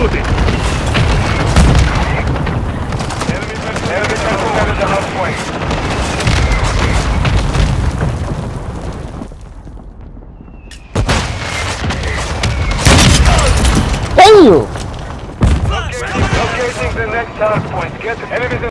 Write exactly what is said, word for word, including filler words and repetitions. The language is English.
spotted. Enemy vessel the hard point. Damn! Locating the next hard point. Get enemies.